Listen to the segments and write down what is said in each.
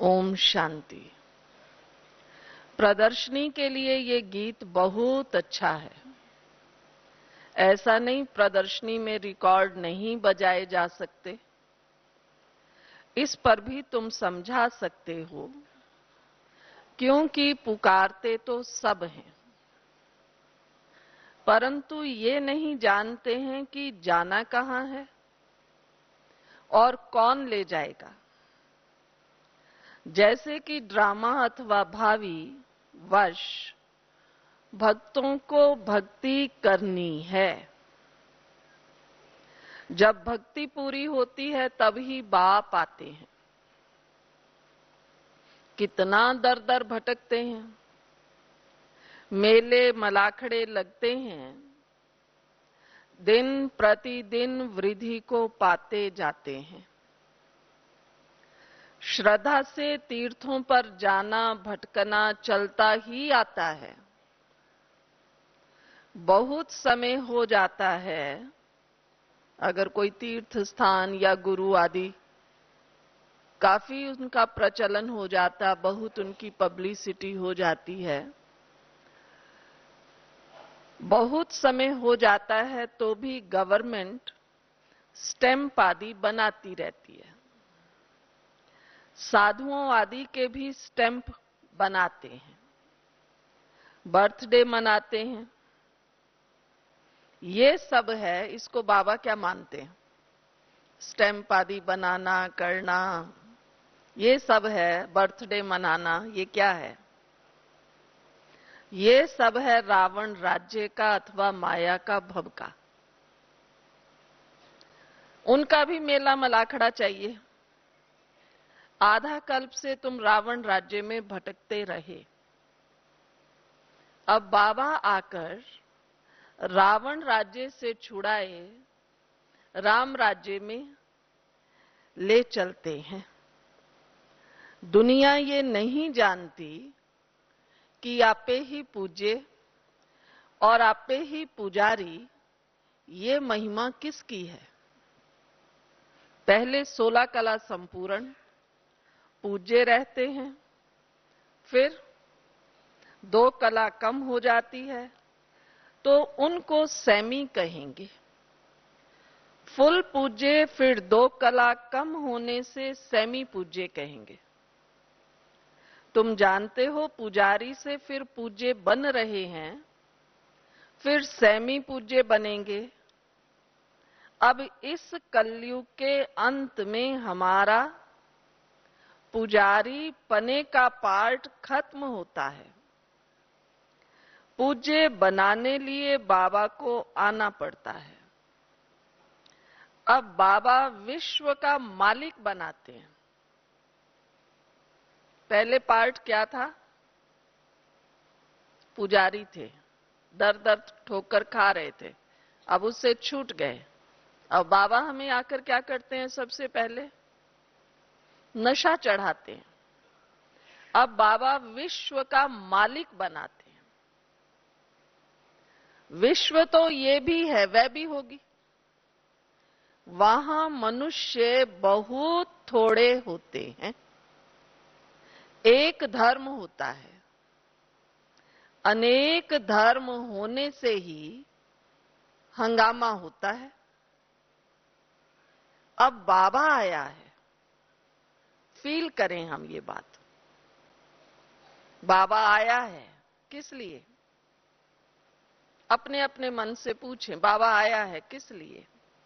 ओम शांति। प्रदर्शनी के लिए ये गीत बहुत अच्छा है। ऐसा नहीं प्रदर्शनी में रिकॉर्ड नहीं बजाए जा सकते, इस पर भी तुम समझा सकते हो, क्योंकि पुकारते तो सब हैं, परंतु ये नहीं जानते हैं कि जाना कहां है और कौन ले जाएगा। जैसे कि ड्रामा अथवा भावी वश भक्तों को भक्ति करनी है। जब भक्ति पूरी होती है तभी बाप आते हैं। कितना दर दर भटकते हैं, मेले मलाखड़े लगते हैं, दिन प्रतिदिन वृद्धि को पाते जाते हैं। श्रद्धा से तीर्थों पर जाना भटकना चलता ही आता है। बहुत समय हो जाता है, अगर कोई तीर्थ स्थान या गुरु आदि काफी उनका प्रचलन हो जाता, बहुत उनकी पब्लिसिटी हो जाती है, बहुत समय हो जाता है तो भी गवर्नमेंट स्टैंप आदि बनाती रहती है। साधुओं आदि के भी स्टैंप बनाते हैं, बर्थडे मनाते हैं। ये सब है, इसको बाबा क्या मानते हैं? स्टैंप आदि बनाना करना, ये सब है। बर्थडे मनाना, ये क्या है? ये सब है रावण राज्य का अथवा माया का भवका। उनका भी मेला मलाखड़ा चाहिए। आधा कल्प से तुम रावण राज्य में भटकते रहे। अब बाबा आकर रावण राज्य से छुड़ाए राम राज्य में ले चलते हैं। दुनिया ये नहीं जानती कि आपे ही पूज्य और आपे ही पुजारी, ये महिमा किसकी है? पहले 16 कला संपूर्ण पूज्य रहते हैं, फिर 2 कला कम हो जाती है तो उनको सेमी कहेंगे। फुल पूज्य फिर 2 कला कम होने से सेमी पूज्य कहेंगे। तुम जानते हो पुजारी से फिर पूज्य बन रहे हैं, फिर सेमी पूज्य बनेंगे। अब इस कलयुग के अंत में हमारा पुजारी पने का पार्ट खत्म होता है। पूज्य बनाने लिए बाबा को आना पड़ता है। अब बाबा विश्व का मालिक बनाते हैं। पहले पार्ट क्या था? पुजारी थे, दर दर ठोकर खा रहे थे, अब उससे छूट गए। अब बाबा हमें आकर क्या करते हैं? सबसे पहले नशा चढ़ाते हैं। अब बाबा विश्व का मालिक बनाते हैं। विश्व तो ये भी है, वह भी होगी। वहां मनुष्य बहुत थोड़े होते हैं। एक धर्म होता है। अनेक धर्म होने से ही हंगामा होता है। अब बाबा आया है, फील करें हम ये बात। बाबा आया है किस लिए? अपने अपने मन से पूछें, बाबा आया है किस लिए?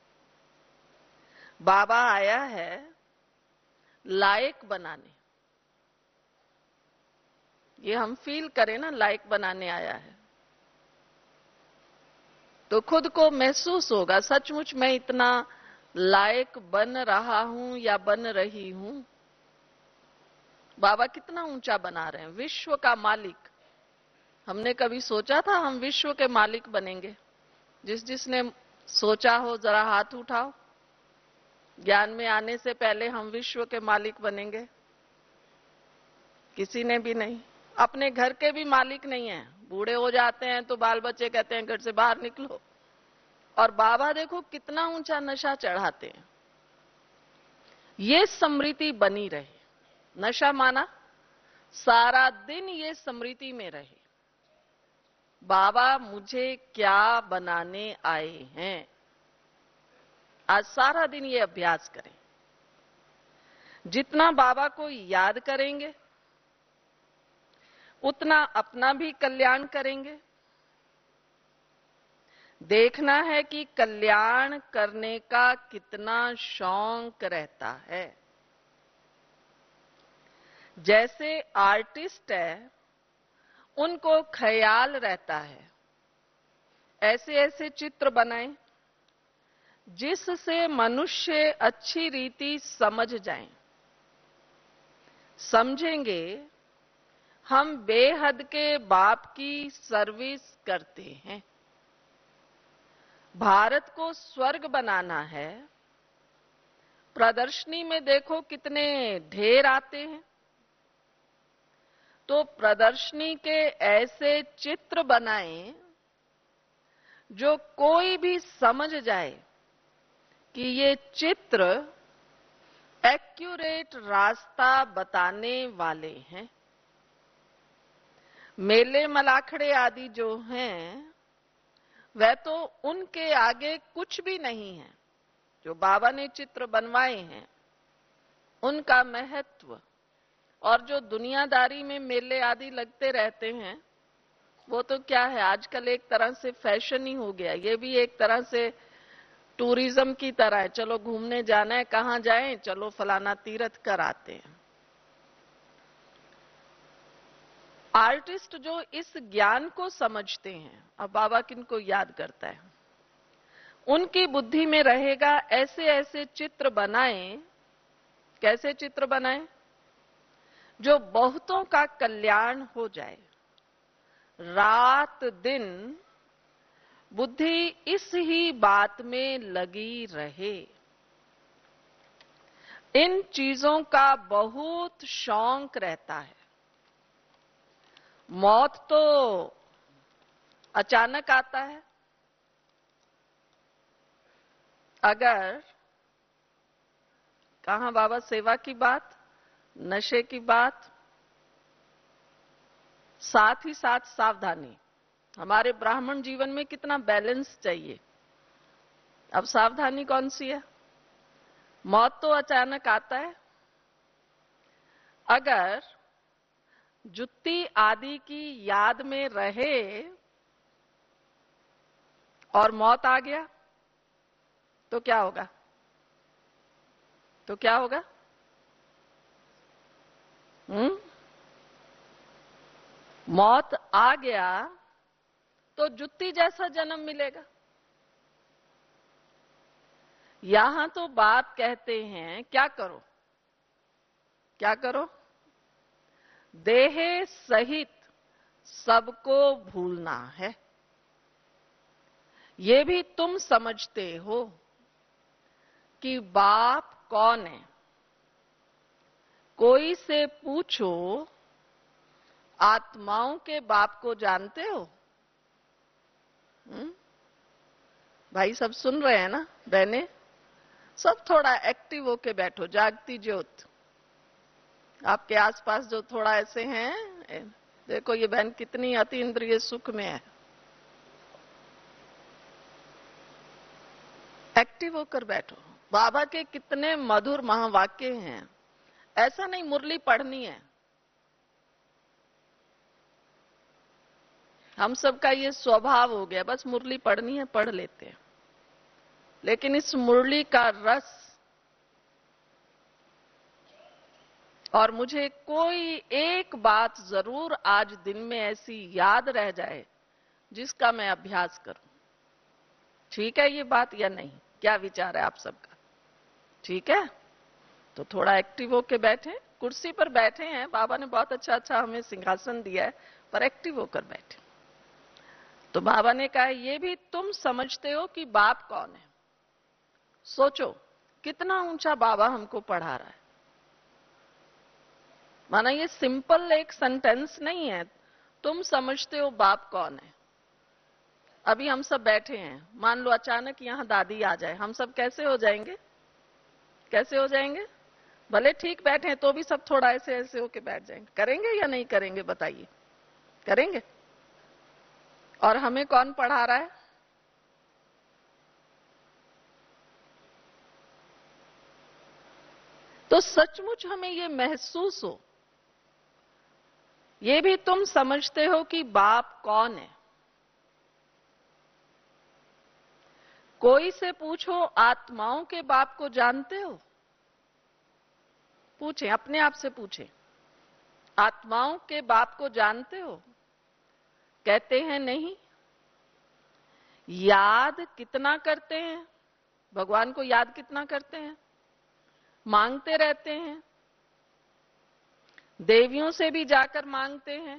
बाबा आया है लायक बनाने। ये हम फील करें ना, लायक बनाने आया है तो खुद को महसूस होगा, सचमुच मैं इतना लायक बन रहा हूं या बन रही हूं। बाबा कितना ऊंचा बना रहे हैं, विश्व का मालिक। हमने कभी सोचा था हम विश्व के मालिक बनेंगे? जिसने सोचा हो जरा हाथ उठाओ। ज्ञान में आने से पहले हम विश्व के मालिक बनेंगे? किसी ने भी नहीं। अपने घर के भी मालिक नहीं है। बूढ़े हो जाते हैं तो बाल बच्चे कहते हैं घर से बाहर निकलो। और बाबा देखो कितना ऊंचा नशा चढ़ाते हैं। ये स्मृति बनी रहे। नशा माना सारा दिन ये स्मृति में रहे, बाबा मुझे क्या बनाने आए हैं। आज सारा दिन ये अभ्यास करें। जितना बाबा को याद करेंगे उतना अपना भी कल्याण करेंगे। देखना है कि कल्याण करने का कितना शौक रहता है। जैसे आर्टिस्ट है, उनको ख्याल रहता है ऐसे ऐसे चित्र बनाएं जिससे मनुष्य अच्छी रीति समझ जाएं। समझेंगे हम बेहद के बाप की सर्विस करते हैं। भारत को स्वर्ग बनाना है। प्रदर्शनी में देखो कितने ढेर आते हैं। तो प्रदर्शनी के ऐसे चित्र बनाएं जो कोई भी समझ जाए कि ये चित्र एक्यूरेट रास्ता बताने वाले हैं। मेले मलाखड़े आदि जो हैं वह तो उनके आगे कुछ भी नहीं है। जो बाबा ने चित्र बनवाए हैं उनका महत्व, और जो दुनियादारी में मेले आदि लगते रहते हैं वो तो क्या है, आजकल एक तरह से फैशन ही हो गया। ये भी एक तरह से टूरिज्म की तरह है। चलो घूमने जाना है, कहां जाएं, चलो फलाना तीर्थ कर आते हैं। आर्टिस्ट जो इस ज्ञान को समझते हैं, अब बाबा किनको याद करता है, उनकी बुद्धि में रहेगा ऐसे ऐसे चित्र बनाएं। कैसे चित्र बनाएं? जो बहुतों का कल्याण हो जाए। रात दिन बुद्धि इस ही बात में लगी रहे। इन चीजों का बहुत शौक रहता है। मौत तो अचानक आता है। अगर कहां बाबा सेवा की बात, नशे की बात, साथ ही साथ सावधानी। हमारे ब्राह्मण जीवन में कितना बैलेंस चाहिए। अब सावधानी कौन सी है? मौत तो अचानक आता है। अगर जुत्ती आदि की याद में रहे और मौत आ गया तो क्या होगा? तो क्या होगा? मौत आ गया तो जुत्ती जैसा जन्म मिलेगा। यहां तो बात कहते हैं क्या करो, क्या करो? देह सहित सबको भूलना है। ये भी तुम समझते हो कि बाप कौन है। कोई से पूछो, आत्माओं के बाप को जानते हो? भाई सब सुन रहे हैं ना? बहने सब थोड़ा एक्टिव होके बैठो। जागती ज्योत आपके आसपास जो थोड़ा ऐसे हैं, देखो ये बहन कितनी अति इंद्रिय सुख में है। एक्टिव होकर बैठो। बाबा के कितने मधुर महावाक्य हैं। ऐसा नहीं मुरली पढ़नी है। हम सबका ये स्वभाव हो गया, बस मुरली पढ़नी है, पढ़ लेते हैं। लेकिन इस मुरली का रस, और मुझे कोई एक बात जरूर आज दिन में ऐसी याद रह जाए जिसका मैं अभ्यास करूं। ठीक है ये बात या नहीं? क्या विचार है आप सबका? ठीक है, तो थोड़ा एक्टिव होकर बैठे। कुर्सी पर बैठे हैं, बाबा ने बहुत अच्छा अच्छा हमें सिंहासन दिया है, पर एक्टिव होकर बैठे। तो बाबा ने कहा ये भी तुम समझते हो कि बाप कौन है। सोचो कितना ऊंचा बाबा हमको पढ़ा रहा है। माना ये सिंपल एक सेंटेंस नहीं है। तुम समझते हो बाप कौन है। अभी हम सब बैठे हैं, मान लो अचानक यहां दादी आ जाए, हम सब कैसे हो जाएंगे? कैसे हो जाएंगे? भले ठीक बैठे हैं तो भी सब थोड़ा ऐसे ऐसे होके बैठ जाएंगे। करेंगे या नहीं करेंगे बताइए? करेंगे। और हमें कौन पढ़ा रहा है? तो सचमुच हमें ये महसूस हो, ये भी तुम समझते हो कि बाप कौन है। कोई से पूछो, आत्माओं के बाप को जानते हो? पूछें, अपने आप से पूछें, आत्माओं के बाप को जानते हो? कहते हैं नहीं। याद कितना करते हैं भगवान को? याद कितना करते हैं? मांगते रहते हैं, देवियों से भी जाकर मांगते हैं।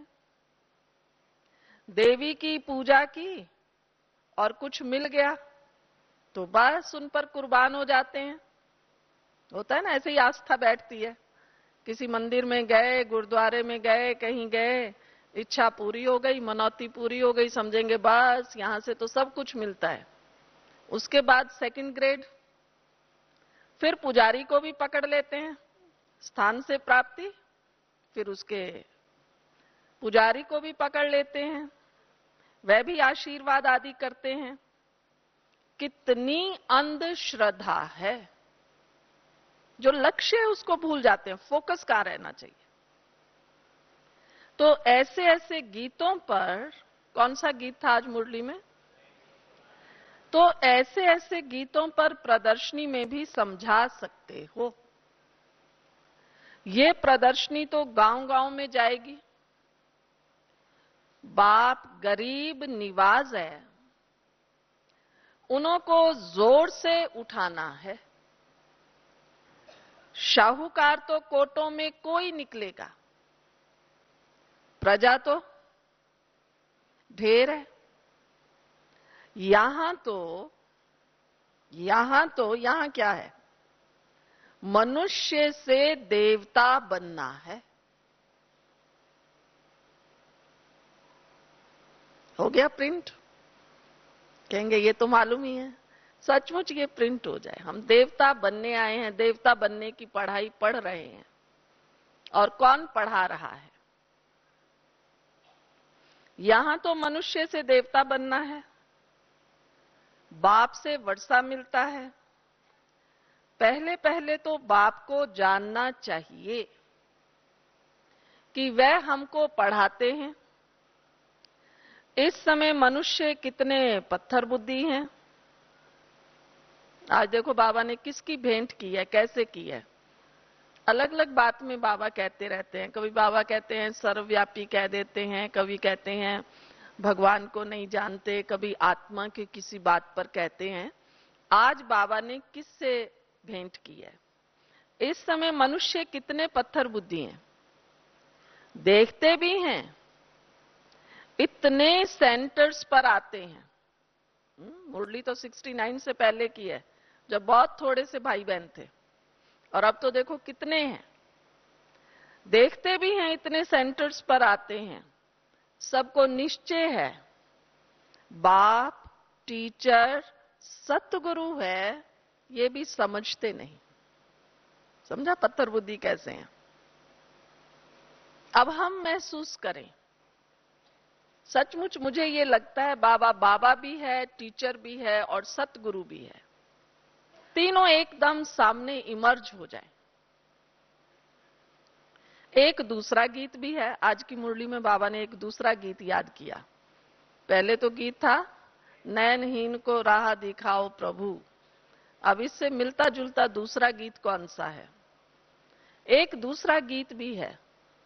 देवी की पूजा की और कुछ मिल गया तो बस उन पर कुर्बान हो जाते हैं। होता है ना, ऐसे ही आस्था बैठती है। किसी मंदिर में गए, गुरुद्वारे में गए, कहीं गए, इच्छा पूरी हो गई, मनौती पूरी हो गई, समझेंगे बस यहां से तो सब कुछ मिलता है। उसके बाद सेकंड ग्रेड, फिर पुजारी को भी पकड़ लेते हैं, स्थान से प्राप्ति, फिर उसके पुजारी को भी पकड़ लेते हैं, वह भी आशीर्वाद आदि करते हैं। कितनी अंधश्रद्धा है। जो लक्ष्य है उसको भूल जाते हैं, फोकस कहां रहना चाहिए। तो ऐसे ऐसे गीतों पर, कौन सा गीत था आज मुरली में? तो ऐसे ऐसे गीतों पर प्रदर्शनी में भी समझा सकते हो। ये प्रदर्शनी तो गांव-गांव में जाएगी। बाप गरीब निवाज है, उन्हों को जोर से उठाना है। शाहूकार तो कोटों में कोई निकलेगा, प्रजा तो ढेर है। यहां क्या है? मनुष्य से देवता बनना है। हो गया प्रिंट? कहेंगे ये तो मालूम ही है। सचमुच ये प्रिंट हो जाए। हम देवता बनने आए हैं, देवता बनने की पढ़ाई पढ़ रहे हैं। और कौन पढ़ा रहा है? यहां तो मनुष्य से देवता बनना है, बाप से वर्षा मिलता है। पहले पहले तो बाप को जानना चाहिए कि वह हमको पढ़ाते हैं। इस समय मनुष्य कितने पत्थर बुद्धि हैं। आज देखो बाबा ने किसकी भेंट की है, कैसे की है। अलग अलग बात में बाबा कहते रहते हैं। कभी बाबा कहते हैं सर्वव्यापी कह देते हैं, कभी कहते हैं भगवान को नहीं जानते, कभी आत्मा की किसी बात पर कहते हैं। आज बाबा ने किससे भेंट की है? इस समय मनुष्य कितने पत्थर बुद्धि हैं, देखते भी हैं, इतने सेंटर्स पर आते हैं। मुरली तो 69 से पहले की है, जब बहुत थोड़े से भाई बहन थे, और अब तो देखो कितने हैं। देखते भी हैं, इतने सेंटर्स पर आते हैं। सबको निश्चय है बाप टीचर सतगुरु है, ये भी समझते नहीं। समझा पत्थर बुद्धि कैसे हैं? अब हम महसूस करें। सचमुच मुझे ये लगता है बाबा भी है, टीचर भी है और सतगुरु भी है। तीनों एकदम सामने इमर्ज हो जाए। एक दूसरा गीत भी है। आज की मुरली में बाबा ने एक दूसरा गीत याद किया। पहले तो गीत था नयनहीन को राह दिखाओ प्रभु। अब इससे मिलता जुलता दूसरा गीत कौन सा है? एक दूसरा गीत भी है,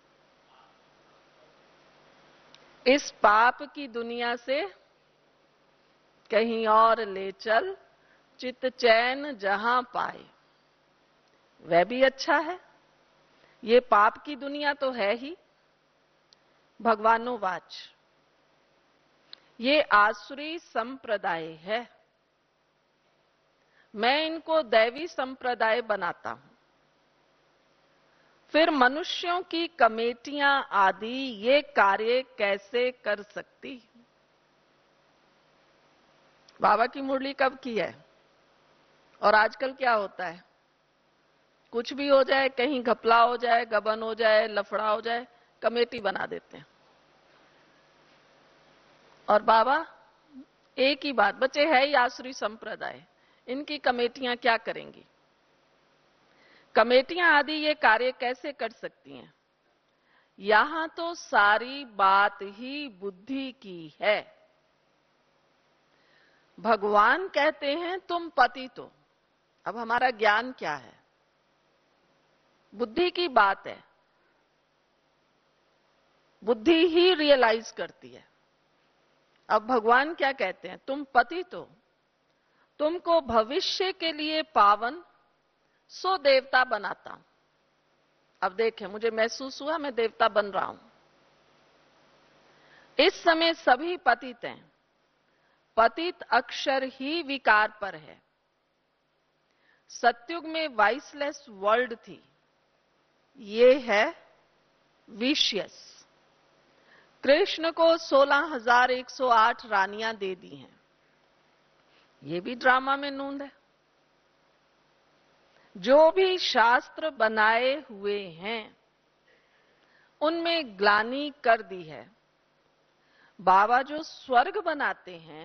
इस पाप की दुनिया से कहीं और ले चल, चित चैन जहां पाए। वह भी अच्छा है। ये पाप की दुनिया तो है ही भगवानोवाच। ये आसुरी संप्रदाय है, मैं इनको दैवी संप्रदाय बनाता हूं। फिर मनुष्यों की कमेटियां आदि ये कार्य कैसे कर सकती? बाबा की मुरली कब की है? और आजकल क्या होता है? कुछ भी हो जाए, कहीं घपला हो जाए, गबन हो जाए, लफड़ा हो जाए, कमेटी बना देते हैं। और बाबा एक ही बात, बच्चे है ही आसुरी संप्रदाय, इनकी कमेटियां क्या करेंगी? कमेटियां आदि ये कार्य कैसे कर सकती हैं? यहां तो सारी बात ही बुद्धि की है। भगवान कहते हैं तुम पतित हो। अब हमारा ज्ञान क्या है? बुद्धि की बात है, बुद्धि ही रियलाइज करती है। अब भगवान क्या कहते हैं? तुम पतित हो, तुमको भविष्य के लिए पावन सो देवता बनाता हूं। अब देखें, मुझे महसूस हुआ मैं देवता बन रहा हूं। इस समय सभी पतित हैं। पतित अक्षर ही विकार पर है। सतयुग में वाइसलेस वर्ल्ड थी, ये है विशियस। कृष्ण को 16,108 रानियां दे दी हैं, ये भी ड्रामा में नूंद है। जो भी शास्त्र बनाए हुए हैं उनमें ग्लानि कर दी है। बाबा जो स्वर्ग बनाते हैं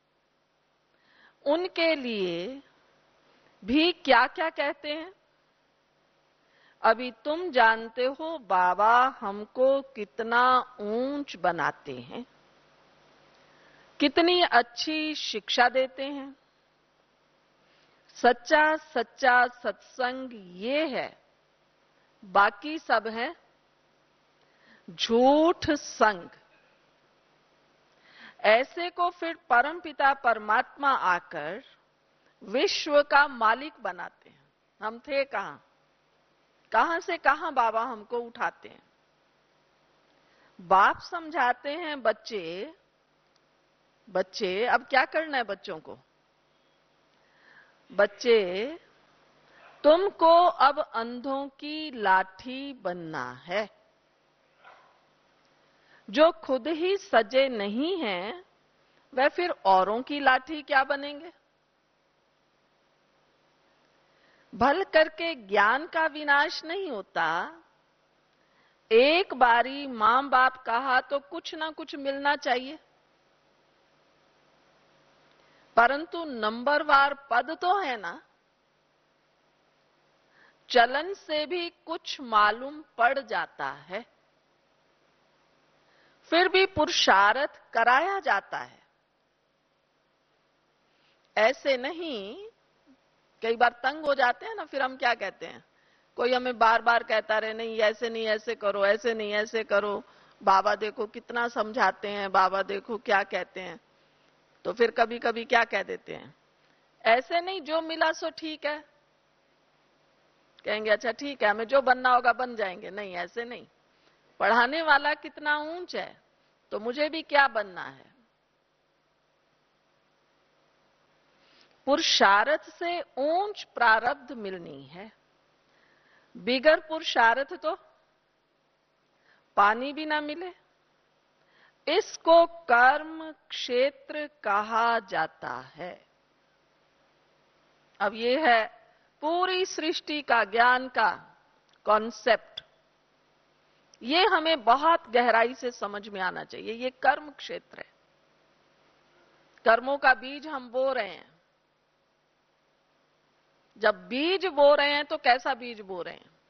उनके लिए भी क्या क्या कहते हैं? अभी तुम जानते हो बाबा हमको कितना ऊंच बनाते हैं, कितनी अच्छी शिक्षा देते हैं। सच्चा सच्चा सत्संग ये है, बाकी सब है झूठ संग। ऐसे को फिर परमपिता परमात्मा आकर विश्व का मालिक बनाते हैं। हम थे कहां, कहां से कहां बाबा हमको उठाते हैं। बाप समझाते हैं बच्चे, बच्चे अब क्या करना है बच्चों को? बच्चे तुमको अब अंधों की लाठी बनना है। जो खुद ही सजे नहीं हैं वह फिर औरों की लाठी क्या बनेंगे? भल करके ज्ञान का विनाश नहीं होता। एक बारी मां बाप कहा तो कुछ ना कुछ मिलना चाहिए, परंतु नंबरवार पद तो है ना। चलन से भी कुछ मालूम पड़ जाता है, फिर भी पुरुषार्थ कराया जाता है। ऐसे नहीं, कई बार तंग हो जाते हैं ना, फिर हम क्या कहते हैं, कोई हमें बार बार कहता रहे नहीं ऐसे नहीं ऐसे करो, ऐसे नहीं ऐसे करो, बाबा देखो कितना समझाते हैं, बाबा देखो क्या कहते हैं। तो फिर कभी कभी क्या कह देते हैं, ऐसे नहीं जो मिला सो ठीक है। कहेंगे अच्छा ठीक है, हमें जो बनना होगा बन जाएंगे। नहीं, ऐसे नहीं। पढ़ाने वाला कितना ऊंच है तो मुझे भी क्या बनना है। पुरुषार्थ से ऊंच प्रारब्ध मिलनी है, बिगर पुरुषार्थ तो पानी भी ना मिले। इसको कर्म क्षेत्र कहा जाता है। अब ये है पूरी सृष्टि का ज्ञान का कॉन्सेप्ट। ये हमें बहुत गहराई से समझ में आना चाहिए। ये कर्म क्षेत्र है, कर्मों का बीज हम बो रहे हैं। जब बीज बो रहे हैं तो कैसा बीज बो रहे हैं?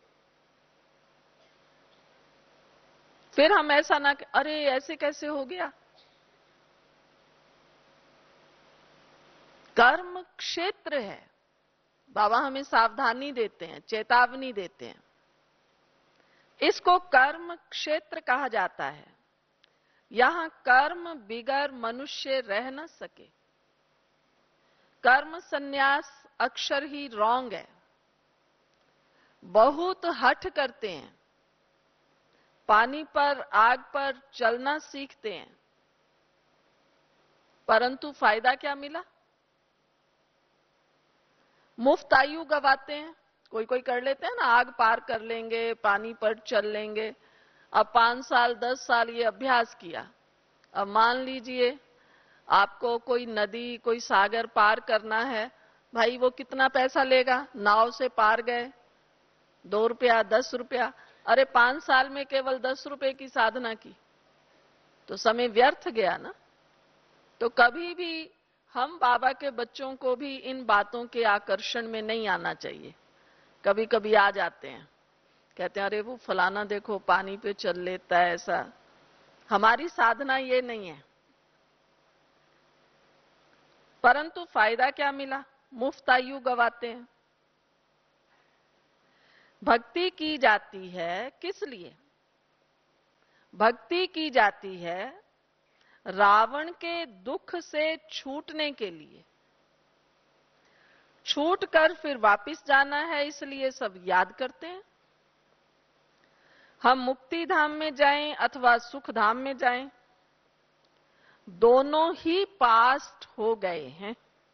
फिर हम ऐसा ना, अरे ऐसे कैसे हो गया। कर्म क्षेत्र है, बाबा हमें सावधानी देते हैं, चेतावनी देते हैं। इसको कर्म क्षेत्र कहा जाता है। यहां कर्म बिगर मनुष्य रह न सके। कर्म संन्यास अक्षर ही रॉन्ग है। बहुत हठ करते हैं, पानी पर आग पर चलना सीखते हैं, परंतु फायदा क्या मिला? मुफ्त आयु गवाते हैं। कोई कोई कर लेते हैं ना, आग पार कर लेंगे, पानी पर चल लेंगे। अब 5 साल 10 साल ये अभ्यास किया। अब मान लीजिए आपको कोई नदी कोई सागर पार करना है भाई वो कितना पैसा लेगा, नाव से पार गए, 2 रुपया 10 रुपया, अरे 5 साल में केवल 10 रुपए की साधना की तो समय व्यर्थ गया ना। तो कभी भी हम बाबा के बच्चों को भी इन बातों के आकर्षण में नहीं आना चाहिए। कभी कभी आ जाते हैं, कहते हैं अरे वो फलाना देखो पानी पे चल लेता है, ऐसा। हमारी साधना ये नहीं है। परंतु फायदा क्या मिला, मुफ्त आयु गवाते हैं। भक्ति की जाती है किस लिए? भक्ति की जाती है रावण के दुख से छूटने के लिए। छूट कर फिर वापस जाना है, इसलिए सब याद करते हैं। हम मुक्ति धाम में जाएं अथवा सुख धाम में जाएं, दोनों ही पास्ट हो गए हैं।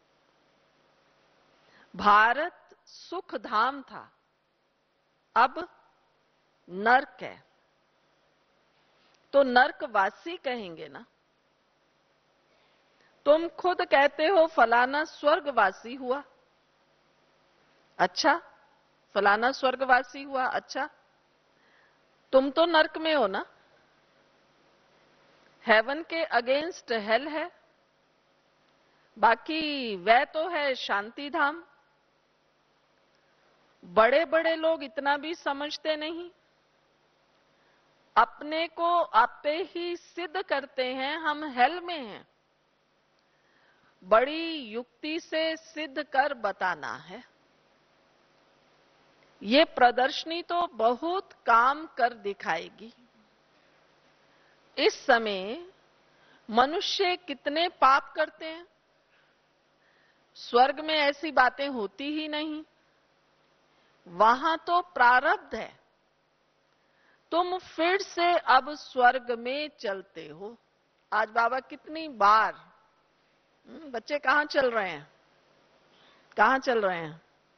भारत सुख धाम था, अब नर्क है, तो नर्कवासी कहेंगे ना। तुम खुद कहते हो फलाना स्वर्गवासी हुआ, अच्छा, फलाना स्वर्गवासी हुआ, अच्छा, तुम तो नर्क में हो ना। हेवन के अगेंस्ट हेल है, बाकी वह तो है शांति धाम। बड़े बड़े लोग इतना भी समझते नहीं, अपने को आपे ही सिद्ध करते हैं हम हेल में हैं। बड़ी युक्ति से सिद्ध कर बताना है। ये प्रदर्शनी तो बहुत काम कर दिखाएगी। इस समय मनुष्य कितने पाप करते हैं, स्वर्ग में ऐसी बातें होती ही नहीं, वहां तो प्रारब्ध है। तुम फिर से अब स्वर्ग में चलते हो। आज बाबा कितनी बार, बच्चे कहां चल रहे हैं, कहां चल रहे हैं?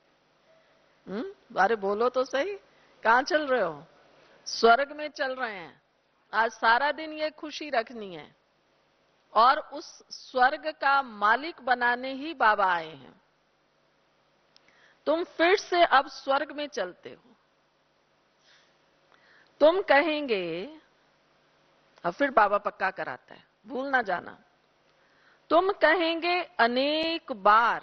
अरे बोलो तो सही, कहां चल रहे हो? स्वर्ग में चल रहे हैं। आज सारा दिन ये खुशी रखनी है और उस स्वर्ग का मालिक बनाने ही बाबा आए हैं। तुम फिर से अब स्वर्ग में चलते हो। तुम कहेंगे, अब फिर बाबा पक्का कराता है, भूल ना जाना। तुम कहेंगे अनेक बार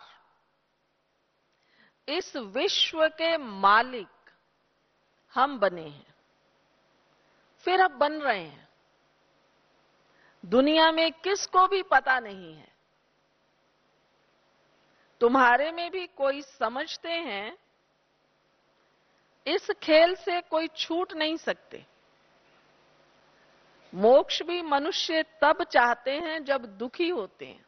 इस विश्व के मालिक हम बने हैं, फिर अब बन रहे हैं। दुनिया में किसको भी पता नहीं है। तुम्हारे में भी कोई समझते हैं इस खेल से कोई छूट नहीं सकते। मोक्ष भी मनुष्य तब चाहते हैं जब दुखी होते हैं।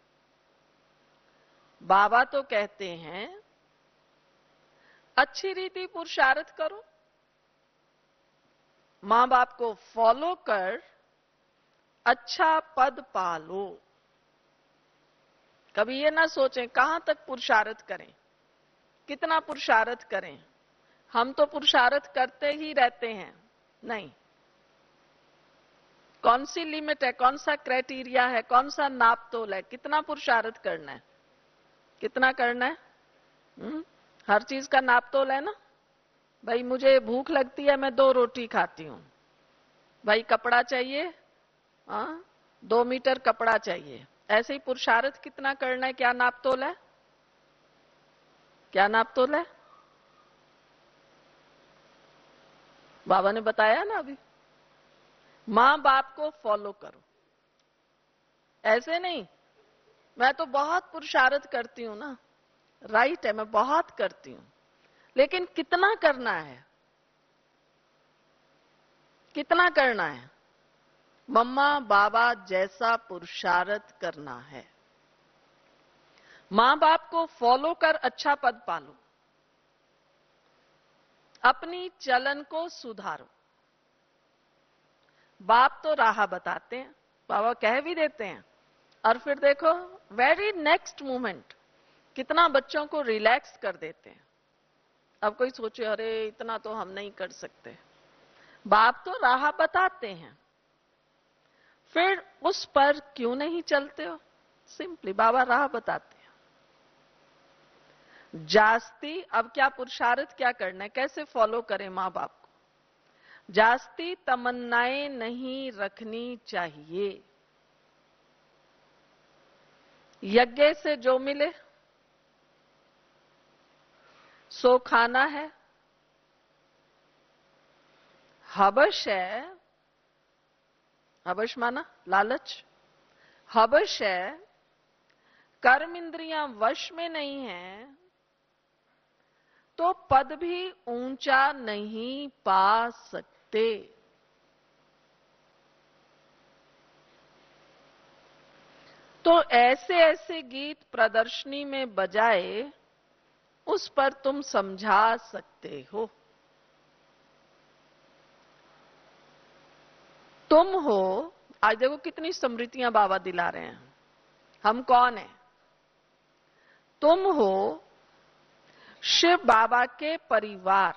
बाबा तो कहते हैं अच्छी रीति पुरुषार्थ करो, मां बाप को फॉलो कर अच्छा पद पालो। कभी ये ना सोचें कहां तक पुरुषार्थ करें, कितना पुरुषार्थ करें। हम तो पुरुषार्थ करते ही रहते हैं। नहीं, कौन सी लिमिट है, कौन सा क्राइटेरिया है, कौन सा नाप तोल है, कितना पुरुषार्थ करना है, कितना करना है? हर चीज का नाप तोल है ना। भाई मुझे भूख लगती है, मैं 2 रोटी खाती हूं। भाई कपड़ा चाहिए, 2 मीटर कपड़ा चाहिए। ऐसे ही पुरुषार्थ कितना करना है, क्या नाप तोल है, क्या नाप तोल है? बाबा ने बताया ना अभी, मां बाप को फॉलो करो। ऐसे नहीं, मैं तो बहुत पुरुषार्थ करती हूं ना। राइट है, मैं बहुत करती हूं, लेकिन कितना करना है, कितना करना है? मम्मा बाबा जैसा पुरुषार्थ करना है। मां बाप को फॉलो कर अच्छा पद पालो, अपनी चलन को सुधारो। बाप तो राह बताते हैं, बाबा कह भी देते हैं, और फिर देखो वेरी नेक्स्ट मोमेंट कितना बच्चों को रिलैक्स कर देते हैं। अब कोई सोचे अरे इतना तो हम नहीं कर सकते। बाप तो राह बताते हैं, फिर उस पर क्यों नहीं चलते हो? सिंपली बाबा राह बताते हैं। जास्ती, अब क्या पुरुषार्थ क्या करना है, कैसे फॉलो करें माँ बाप को? जास्ती तमन्नाएं नहीं रखनी चाहिए। यज्ञ से जो मिले सो खाना है। हबश है, हबश माना लालच, हबश है, कर्म इंद्रियां वश में नहीं है तो पद भी ऊंचा नहीं पा सकते। तो ऐसे ऐसे गीत प्रदर्शनी में बजाए उस पर तुम समझा सकते हो। तुम हो, आज देखो कितनी स्मृतियां बाबा दिला रहे हैं। हम कौन हैं? तुम हो शिव बाबा के परिवार।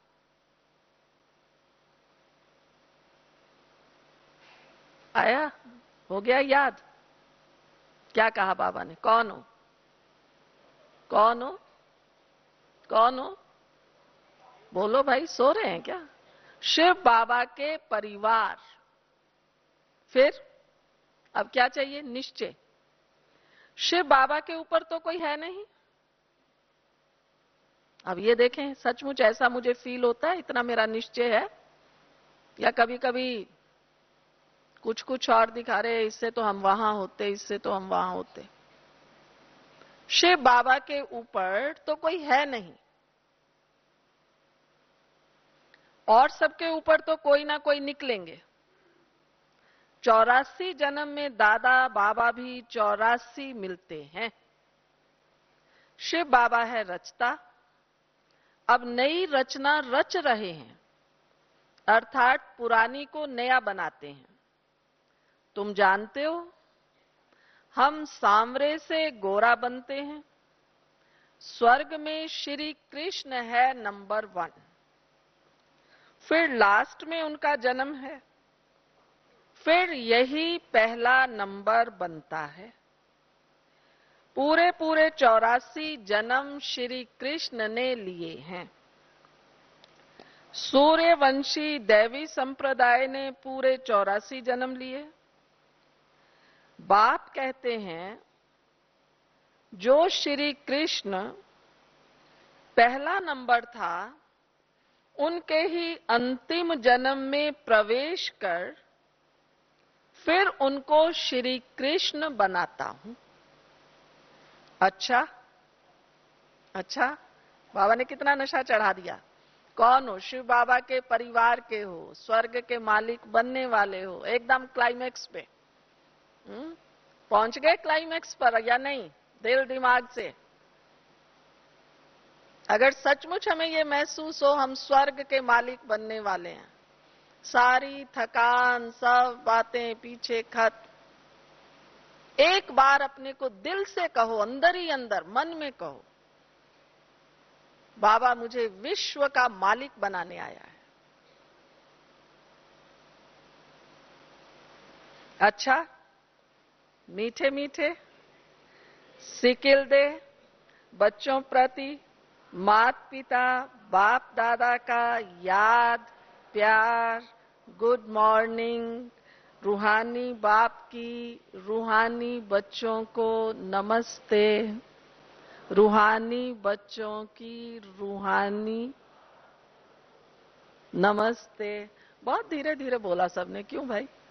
आया? हो गया याद? क्या कहा बाबा ने? कौन हो? कौन हो? कौन हो? बोलो भाई, सो रहे हैं क्या? शिव बाबा के परिवार। फिर अब क्या चाहिए? निश्चय। शिव बाबा के ऊपर तो कोई है नहीं। अब ये देखें, सचमुच ऐसा मुझे फील होता है, इतना मेरा निश्चय है, या कभी कभी कुछ कुछ और दिखा रहे, इससे तो हम वहां होते, इससे तो हम वहां होते। शिव बाबा के ऊपर तो कोई है नहीं, और सबके ऊपर तो कोई ना कोई निकलेंगे। 84 जन्म में दादा बाबा भी 84 मिलते हैं। शिव बाबा है रचता, अब नई रचना रच रहे हैं, अर्थात पुरानी को नया बनाते हैं। तुम जानते हो, हम सांवरे से गोरा बनते हैं। स्वर्ग में श्री कृष्ण है नंबर 1, फिर लास्ट में उनका जन्म है, फिर यही पहला नंबर बनता है। पूरे पूरे 84 जन्म श्री कृष्ण ने लिए हैं। सूर्यवंशी दैवी संप्रदाय ने पूरे 84 जन्म लिए। बाप कहते हैं, जो श्री कृष्ण पहला नंबर था, उनके ही अंतिम जन्म में प्रवेश कर फिर उनको श्री कृष्ण बनाता हूं। अच्छा अच्छा, बाबा ने कितना नशा चढ़ा दिया। कौन हो? शिव बाबा के परिवार के हो, स्वर्ग के मालिक बनने वाले हो, एकदम क्लाइमैक्स पे। पहुंच गए क्लाइमैक्स पर या नहीं? दिल दिमाग से अगर सचमुच हमें ये महसूस हो हम स्वर्ग के मालिक बनने वाले हैं, सारी थकान सब बातें पीछे खत्म, एक बार अपने को दिल से कहो, अंदर ही अंदर मन में कहो, बाबा मुझे विश्व का मालिक बनाने आया है। अच्छा, मीठे मीठे सिकिल दे बच्चों प्रति माता पिता बाप दादा का याद प्यार, गुड मॉर्निंग, रूहानी बाप की रूहानी बच्चों को नमस्ते, रूहानी बच्चों की रूहानी नमस्ते। बहुत धीरे धीरे बोला सबने, क्यों भाई?